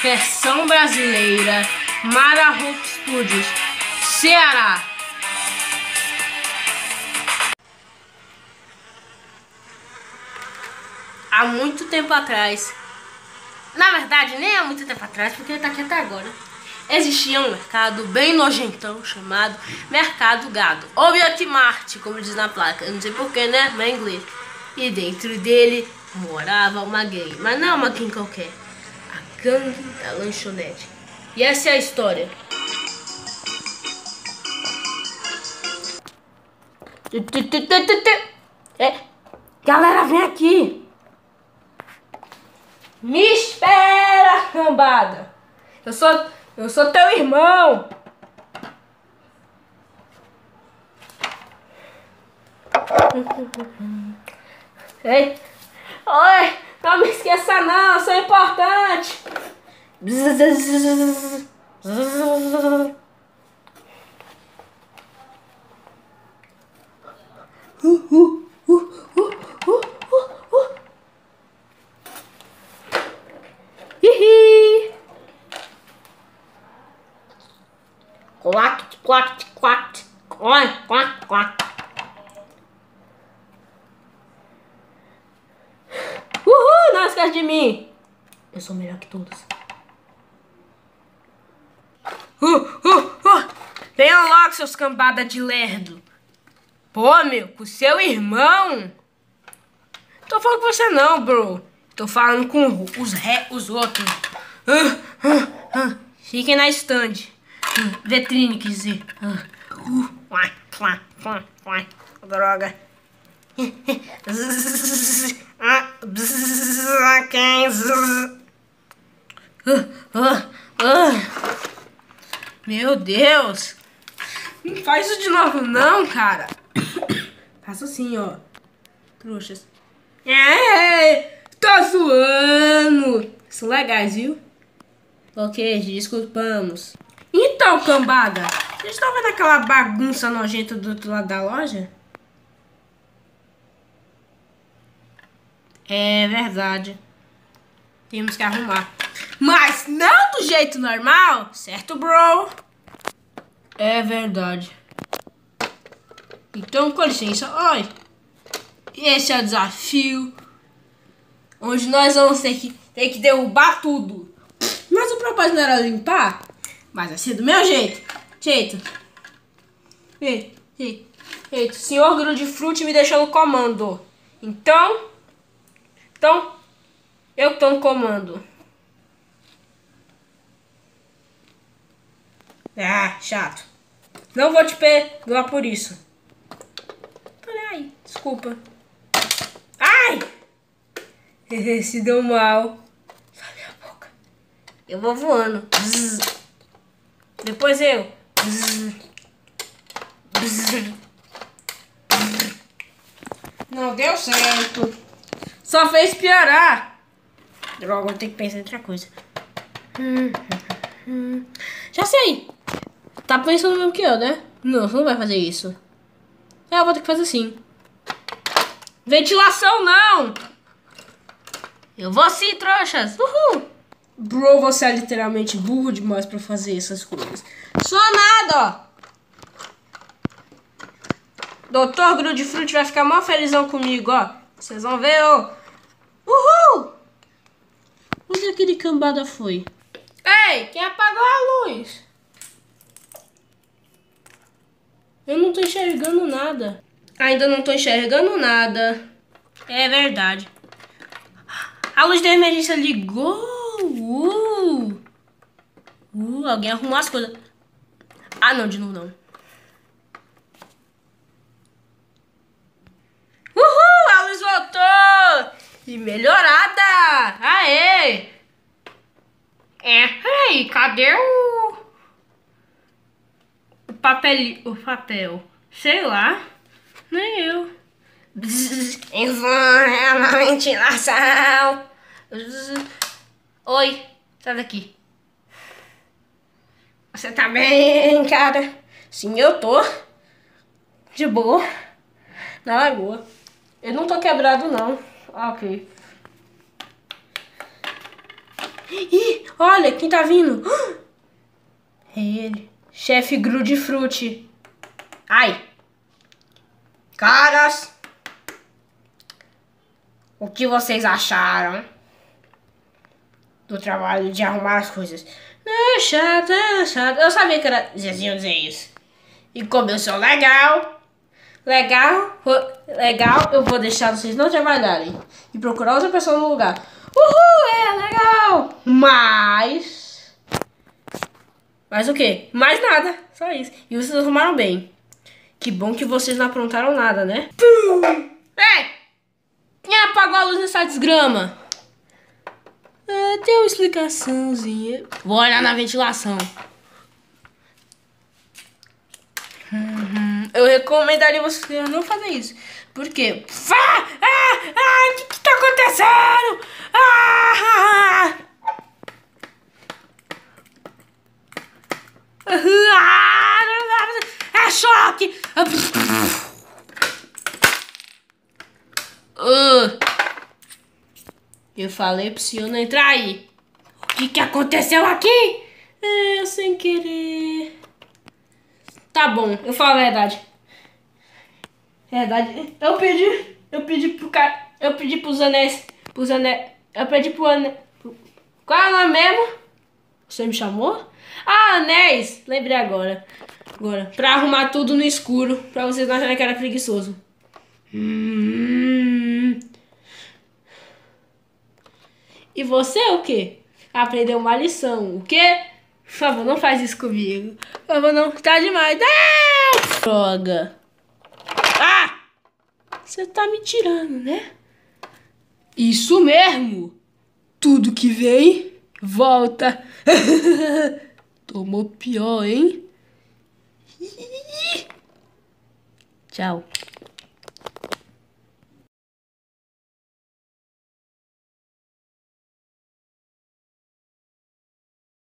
versão brasileira, Marahope Studios, Ceará. Há muito tempo atrás, na verdade nem há muito tempo atrás, porque ele tá aqui até agora, existia um mercado bem nojentão chamado Mercado Gado, ou Mart, como diz na placa, eu não sei porquê, né, mas é inglês. E dentro dele morava uma gangue, mas não uma gangue qualquer, a gangue da lanchonete. E essa é a história. Galera, vem aqui. Me espera, cambada. Eu sou teu irmão. Ei, oi, não me esqueça não, eu sou importante. Quack, quack, quack, quack, quack, quack. Uhul, não esquece de mim. Eu sou melhor que todos. Venham logo, seus cambada de lerdo. Pô, meu, com seu irmão. Tô falando com você não, bro. Tô falando com os outros. Fiquem na stand. Vitrine, quer dizer. Droga. Meu Deus. Não faz isso de novo não, cara. Faça assim, ó. Trouxas. Tô zoando. São legais, viu? Ok, desculpamos. Então, cambada, vocês estão vendo aquela bagunça nojenta do outro lado da loja? É verdade. Temos que arrumar. Mas não do jeito normal, certo, bro? É verdade. Então, com licença, oi. Esse é o desafio, onde nós vamos ter que derrubar tudo. Mas o propósito não era limpar, mas vai ser do meu jeito. O senhor Grudefruit me deixou no comando. Então, eu tô no comando. Ah, chato. Não vou te perdoar por isso. Ai, desculpa. Ai! Se deu mal. Cala a boca. Eu vou voando. Depois eu. Não deu certo. Só fez piorar. Droga, vou ter que pensar em outra coisa. Já sei. Tá pensando mesmo que eu, né? Não, você não vai fazer isso. Eu vou ter que fazer assim. Ventilação não! Eu vou sim, trouxas. Uhul! Bro, você é literalmente burro demais pra fazer essas coisas. Só nada, ó. Doutor Grudefruit vai ficar mó felizão comigo, ó. Vocês vão ver, ó. Uhul! Onde aquele cambada foi? Ei, quem apagou a luz? Eu não tô enxergando nada. Ainda não tô enxergando nada. É verdade. A luz da emergência ligou. Alguém arrumou as coisas. Ah, não, de novo não. Uhul, a luz voltou. E melhorada. Aê. Peraí, cadê o papel? Sei lá. Nem eu. Informa a ventilação. Oi, sai daqui. Você tá bem, cara? Sim, eu tô. De boa. Na lagoa. Eu não tô quebrado, não. Ok. Ih, olha, quem tá vindo? É ele. Chefe Grudifruti. Ai. Caras. O que vocês acharam do trabalho de arrumar as coisas? Não, é chato, é chato. Eu sabia que era Zezinho dizer isso. E como eu sou legal, eu vou deixar vocês não trabalharem e procurar outra pessoa no lugar. Uhul, é legal. Mas o quê? Mais nada, só isso. E vocês arrumaram bem. Que bom que vocês não aprontaram nada, né? Pum! Ei! Quem apagou a luz nessa desgrama? Tem uma explicaçãozinha. Vou olhar na ventilação. Eu recomendaria vocês não fazer isso. Por quê? O que tá acontecendo? É choque! Eu falei pro senhor não entrar aí. O que aconteceu aqui? Sem querer. Tá bom, eu falo a verdade. Verdade. Eu pedi pro cara. Eu pedi pros anéis. Eu pedi pro anéis. Qual é o nome mesmo? Você me chamou? Ah, anéis. Lembrei agora. Pra arrumar tudo no escuro. Pra vocês não acharem que era preguiçoso. E você o quê? Aprendeu uma lição. O quê? Por favor, não faz isso comigo. Por favor, não. Tá demais. Não! Droga. Você tá me tirando, né? Isso mesmo. Tudo que vem, volta. Tomou pior, hein? Tchau.